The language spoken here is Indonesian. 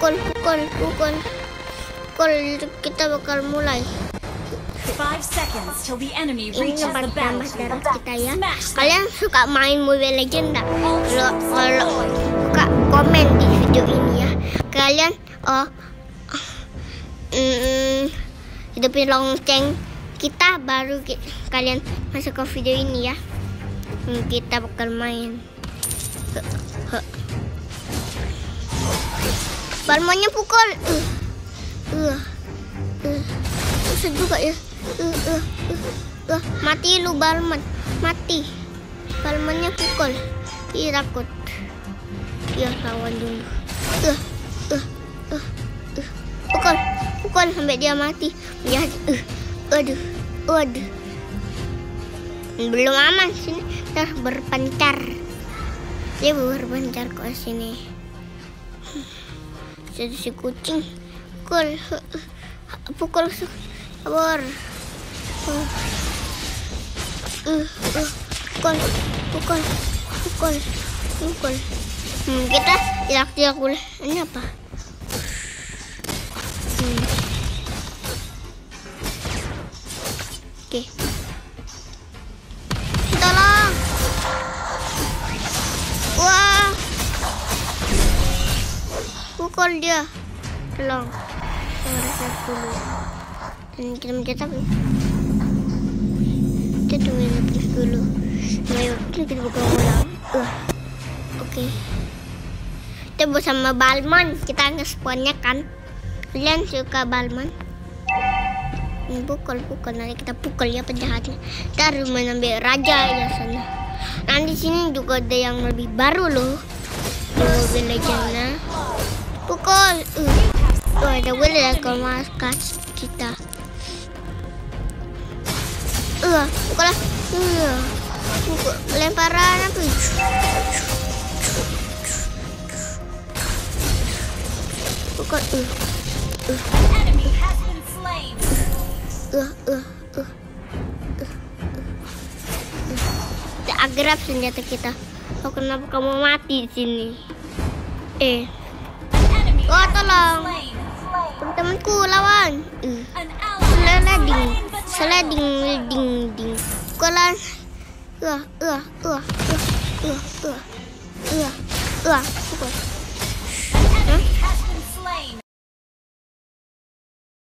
pukul. Kita bakal mulai. 5 seconds till the enemy Ini reaches the tambah battlefield. darah kita ya. Smash them. Kalian suka main Mobile Legends nggak? Kalau suka komen di video ini ya. Kalian hidupin lonceng kita baru kalian masuk ke video ini ya. Kita bakal main. Balmonnya pukul. Susah juga ya. Mati lu Balmon. Mati. Balmonnya pukul. Ih takut. Ya lawan dulu. Pukul sampai dia mati. Ya. Aduh. Belum aman sini. Ntar berpencar. Dia berpencar ke sini. Jadi si kucing. Pukul sabar. Pukul. Kita tidak boleh. Ini apa? Oke. Tolong. Wah. Pukul dia. Tolong. Reset dulu. Dan kita mencetak. Kita tungguin terus dulu. Ayo kita buka ulang. Oke. Kita bersama Balmon. Kita nge-spawnnya kan. Kalian suka Balmon? Pukul. Nanti kita pukul ya penjahatnya. Kita harus menambil raja ya sana. Nanti sini juga ada yang lebih baru loh. Mobile Legends. Pukul. Ada boleh kalau masuk kita. Pukul lah. Pukul. Lemparan apa? Pukul. Enemy has been slain. Agrap senjata kita. Oh, kenapa kamu mati di sini? Enemy Oh, tolong. slain. Teman-temanku lawan. An ally Sliding. Pukulan. Pukul.